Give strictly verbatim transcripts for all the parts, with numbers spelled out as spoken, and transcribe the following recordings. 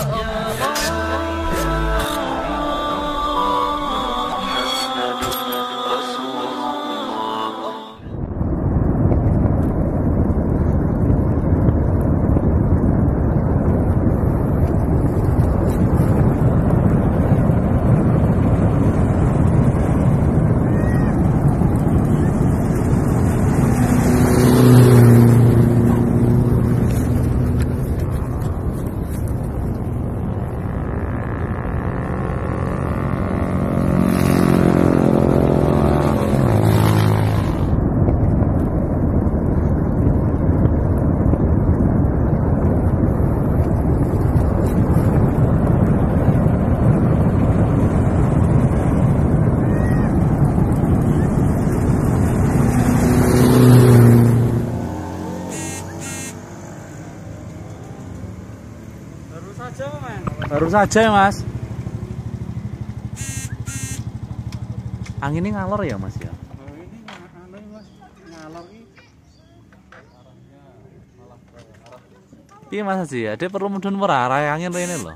Baru saja ya mas. Anginnya ngalor ya mas ya. Oh, ini ngalor mas, ngalor ini. Iya mas sih ya, dia perlu mudun murah arah angin ini loh.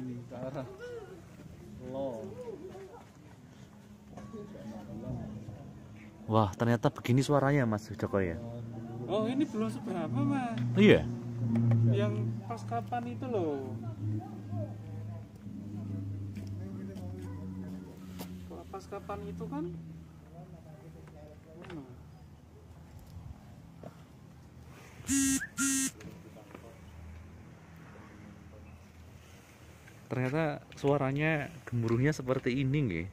Wah ternyata begini suaranya mas Joko ya. Oh ini belum seberapa mas. Iya. Yang pas kapan itu loh. Kalau pas kapan itu kan. Hmm. Ternyata suaranya gemuruhnya seperti ini nggih.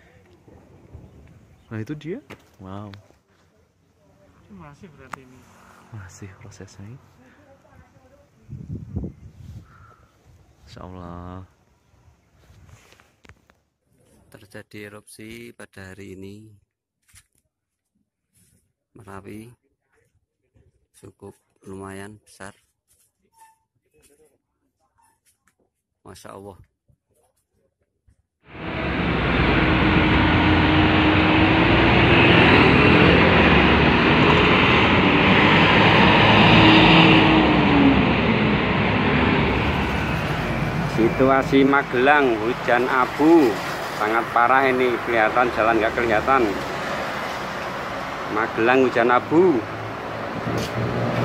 Nah itu dia. Wow. Masih berarti ini. Masih prosesnya. Insya Allah. Terjadi erupsi pada hari ini. Merapi cukup lumayan besar. Masya Allah. Situasi Magelang, hujan abu sangat parah ini, kelihatan jalan nggak kelihatan. Magelang hujan abu.